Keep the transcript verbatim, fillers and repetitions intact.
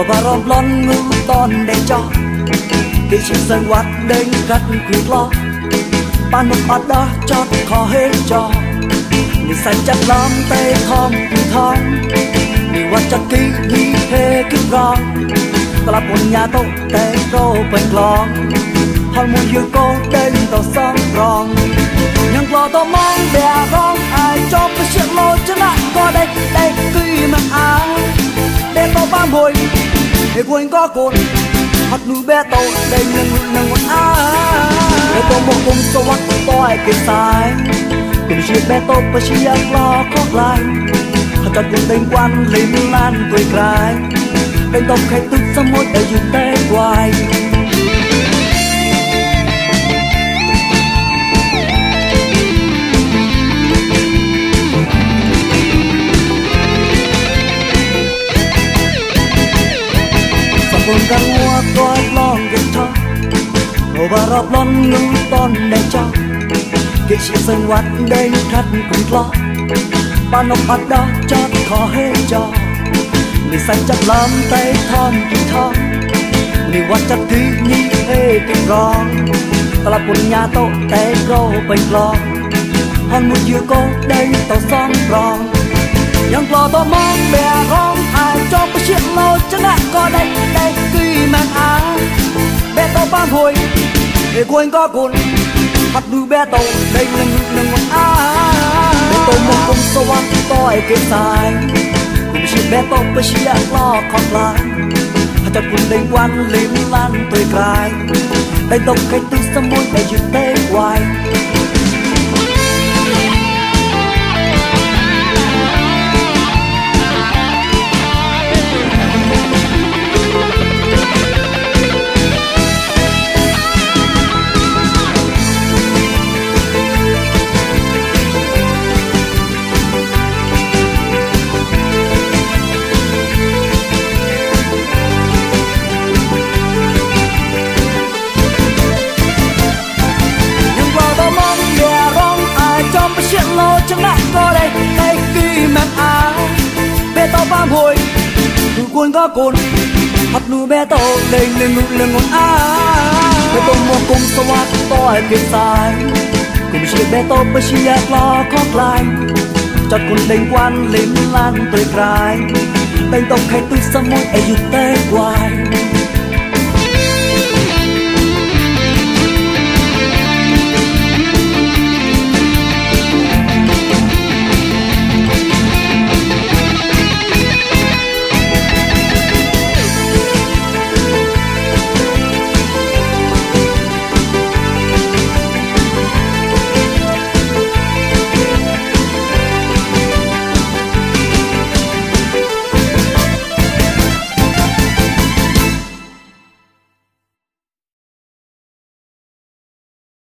và rộp lon ngư ton để cho cái chiếc sân quát đến gắt quyết lo ban một bắt đó chót khó hết cho người xanh chắc lắm tay thom thì thom người quát chắc kỹ đi hê kích rong ta là một nhà tốt tay rô bánh lòng hòn một yêu cô đến tàu sông rong nhưng lo tao mong bè rong ai cho cái chuyện lô chứ lại có đây đây cứ mà áo để tao ba mùi để quên có cồn hạt núi bé tàu đây nâng nâng một á để tao một cùng sâu mắt tôi cái sai cùng chuyện bé tàu phải chỉ lo khóc lại hạt chặt cùng tình quan lên lan tuổi cài bên tàu khách tức ra môi để dừng tay hoài con găng hoa coi lon gần cho hồ bà rộp lon ngư ton để cho cái chiếc sân quát đến khát cùng lo ba nóc bắt đó cho khó hết cho người xanh chắc lắm tay thon kỳ thon người quát chắc kỹ như thế cái rong ta là một nhà tổ tay rô bánh lo hòn một chiều cô đây tàu son rong nhưng lo tao mong bè rong ai cho cái chuyện lô chứ lại có đây đây cứ mang áo bé tao bám hồi để quên có cồn hạt đu bé tàu đây nâng nâng một á bé tàu một cùng sâu ăn tôi cái sai cùng chuyện bé tàu phải chỉ lo còn lại hạt chặt cùng đánh quan lên lan tuổi cài đây tàu cái tư sâm môi để dừng tay hoài chuyện lô chẳng lại có đây đây khi mang áo bé tao bám hồi từ cuốn có cồn hạt núi bé tàu đầy lên ngực lên ngọn á bé tàu mua cùng sâu mắt tôi cái sai cùng chuyện bé tàu phải chỉ lo khóc lại chặt cuốn đánh quan lên lan tuổi cài đánh tàu khách tôi sớm môi ai dụt tay hoài